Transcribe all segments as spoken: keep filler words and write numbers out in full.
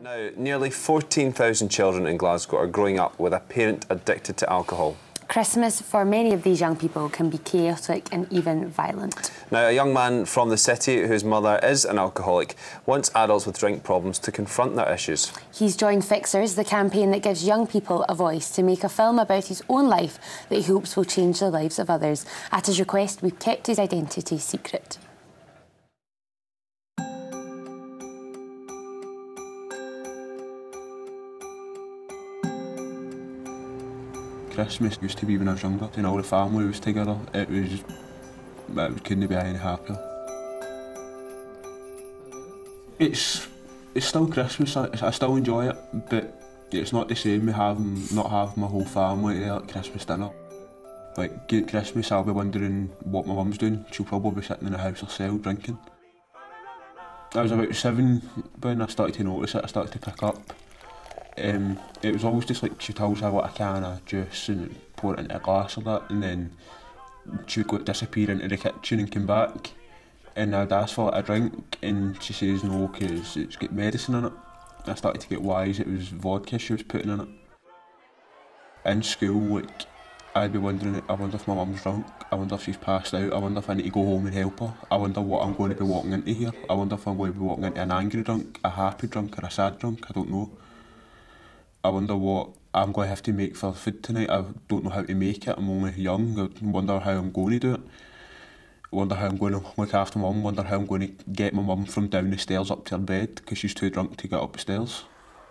Now, nearly fourteen thousand children in Glasgow are growing up with a parent addicted to alcohol. Christmas, for many of these young people, can be chaotic and even violent. Now, a young man from the city whose mother is an alcoholic wants adults with drink problems to confront their issues. He's joined Fixers, the campaign that gives young people a voice, to make a film about his own life that he hopes will change the lives of others. At his request, we've kept his identity secret. Christmas used to be when I was younger, and all the family was together. It was, it couldn't be any happier. It's, it's still Christmas. I, I still enjoy it, but it's not the same with having not having my whole family there at Christmas dinner. Like at Christmas, I'll be wondering what my mum's doing. She'll probably be sitting in the house herself drinking. I was about seven when I started to notice it. I started to pick up. Um, it was always just like she tells her what a can of juice and pour it into a glass or that, and then she would go disappear into the kitchen and come back, and I'd ask for like, a drink, and she says no because it's got medicine in it. I started to get wise, it was vodka she was putting in it. In school, like, I'd be wondering, I wonder if my mum's drunk, I wonder if she's passed out, I wonder if I need to go home and help her, I wonder what I'm going to be walking into here, I wonder if I'm going to be walking into an angry drunk, a happy drunk or a sad drunk, I don't know. I wonder what I'm going to have to make for food tonight. I don't know how to make it, I'm only young. I wonder how I'm going to do it. I wonder how I'm going to look after mum. I wonder how I'm going to get my mum from down the stairs up to her bed because she's too drunk to get up the stairs.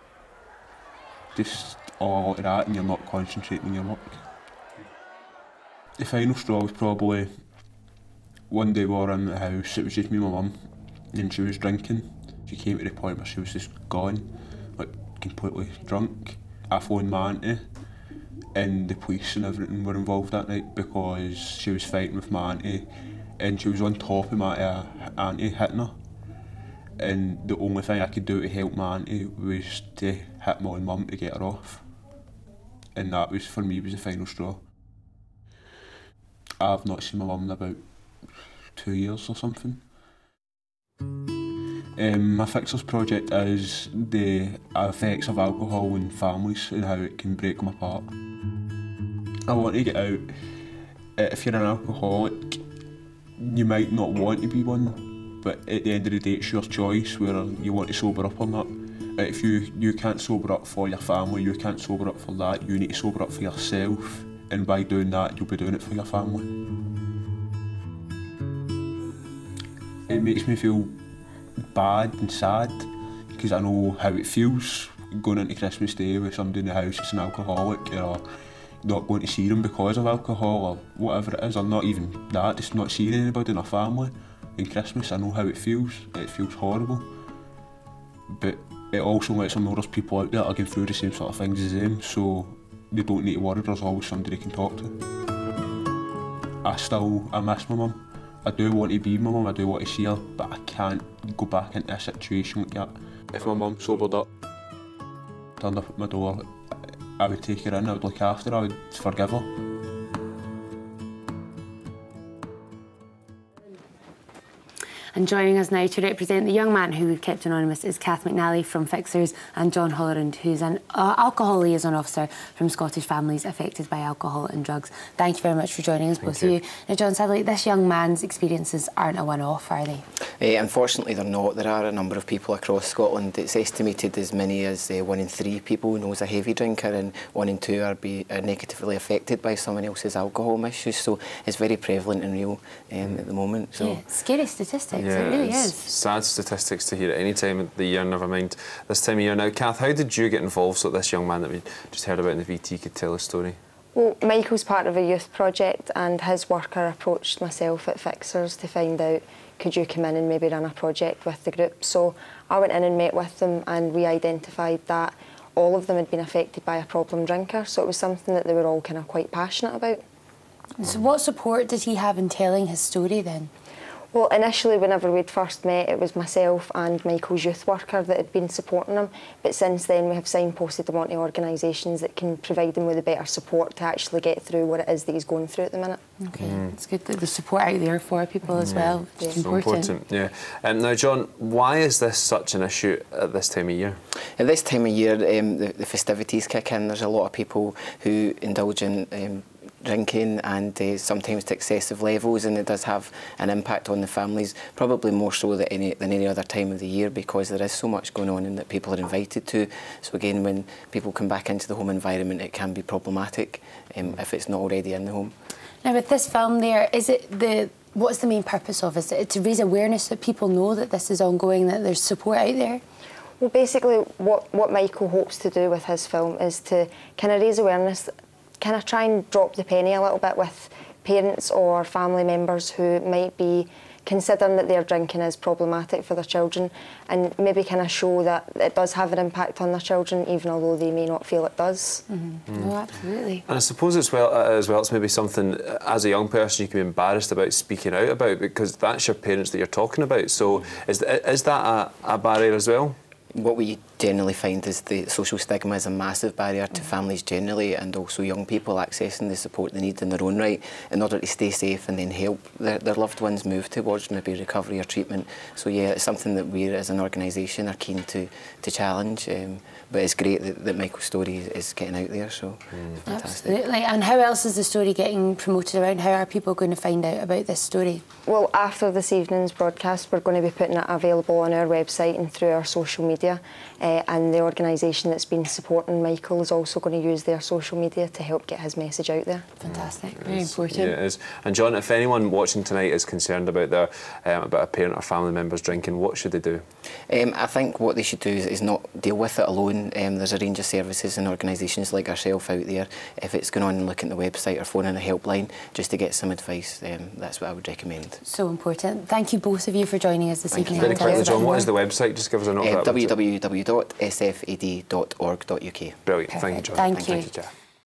Just all of that and you're not concentrating on your work. The final straw was probably one day we were in the house, it was just me and my mum, and she was drinking. She came to the point where she was just gone, like completely drunk. I phoned my auntie and the police and everything were involved that night because she was fighting with my auntie and she was on top of my uh, auntie hitting her. And the only thing I could do to help my auntie was to hit my own mum to get her off. And that was, for me, was the final straw. I've not seen my mum in about two years or something. Um, my Fixers project is the effects of alcohol in families and how it can break them apart. I want to get out. If you're an alcoholic, you might not want to be one, but at the end of the day it's your choice whether you want to sober up or not. If you, you can't sober up for your family, you can't sober up for that, you need to sober up for yourself, and by doing that you'll be doing it for your family. It makes me feel bad and sad because I know how it feels going into Christmas Day with somebody in the house that's an alcoholic, or not going to see them because of alcohol or whatever it is, or not even that, just not seeing anybody in our family in Christmas. I know how it feels, it feels horrible, but it also lets them know there's people out there that are going through the same sort of things as them, so they don't need to worry, there's always somebody they can talk to. I still, I miss my mum. I do want to be my mum, I do want to see her, but I can't go back into a situation like that. If my mum sobered up, turned up at my door, I would take her in, I would look after her, I would forgive her. And joining us now to represent the young man who we've kept anonymous is Kath McNally from Fixers and John Hollerand, who's an uh, alcohol liaison officer from Scottish Families Affected by Alcohol and Drugs. Thank you very much for joining us, Thank both you. of you. Now, John, sadly, this young man's experiences aren't a one-off, are they? Uh, unfortunately, they're not. There are a number of people across Scotland. It's estimated as many as uh, one in three people knows a heavy drinker, and one in two are, be, are negatively affected by someone else's alcohol misuse. So it's very prevalent and real um, at the moment. So. Yeah, scary statistics. Yeah, it really it's is. Sad statistics to hear at any time of the year, never mind this time of year. Now, Kath, how did you get involved so that this young man that we just heard about in the V T could tell his story? Well, Michael's part of a youth project, and his worker approached myself at Fixers to find out could you come in and maybe run a project with the group. So I went in and met with them, and we identified that all of them had been affected by a problem drinker, so it was something that they were all kind of quite passionate about. So what support did he have in telling his story then? Well, initially, whenever we'd first met, it was myself and Michael's youth worker that had been supporting him. But since then, we have signposted him onto organisations that can provide him with a better support to actually get through what it is that he's going through at the minute. Okay, mm. It's good that there's support out there for people as mm. well. Yeah. It's so important. important. Yeah. Um, now, John, why is this such an issue at this time of year? At this time of year, um, the, the festivities kick in. There's a lot of people who indulge in um, drinking and uh, sometimes to excessive levels, and it does have an impact on the families, probably more so than any, than any other time of the year, because there is so much going on and that people are invited to. So again, when people come back into the home environment, it can be problematic um, if it's not already in the home. Now, with this film there, is it the what's the main purpose of it? Is it to raise awareness that people know that this is ongoing, that there's support out there? Well, basically, what, what Michael hopes to do with his film is to kind of raise awareness, kind of try and drop the penny a little bit with parents or family members who might be considering that their drinking is problematic for their children, and maybe kind of show that it does have an impact on their children, even although they may not feel it does. Mm-hmm. Mm. Oh, absolutely. And I suppose as well, as well, it's maybe something as a young person you can be embarrassed about speaking out about, because that's your parents that you're talking about. So is, is that a, a barrier as well? What we generally find is the social stigma is a massive barrier to families generally, and also young people accessing the support they need in their own right in order to stay safe and then help their, their loved ones move towards maybe recovery or treatment. So yeah, it's something that we as an organisation are keen to, to challenge, um, but it's great that, that Michael's story is getting out there, so mm. fantastic. Absolutely. And how else is the story getting promoted around? How are people going to find out about this story? Well, after this evening's broadcast, we're going to be putting it available on our website and through our social media. Uh, and the organisation that's been supporting Michael is also going to use their social media to help get his message out there. Fantastic, mm, very important. Yeah, it is. And John, if anyone watching tonight is concerned about their um, about a parent or family member's drinking, what should they do? Um, I think what they should do is, is not deal with it alone. Um, there's a range of services and organisations like ourselves out there. If it's going on, look at the website or phone in a helpline just to get some advice. Um, that's what I would recommend. So important. Thank you both of you for joining us this Thank evening. Very quickly, John, what is the website? Just give us a note. Uh, of that w w w dot s f a d dot org dot u k. Brilliant. Perfect. Thank you, John. Thank Thank you. you, Jeff.